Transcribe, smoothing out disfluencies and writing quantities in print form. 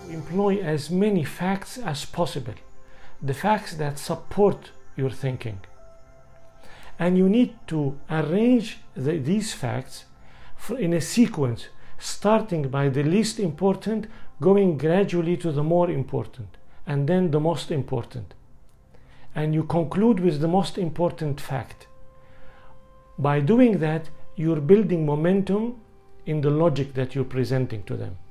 Employ as many facts as possible, the facts that support your thinking. And you need to arrange these facts in a sequence, starting by the least important, going gradually to the more important, and then the most important. And you conclude with the most important fact. By doing that, you're building momentum in the logic that you're presenting to them.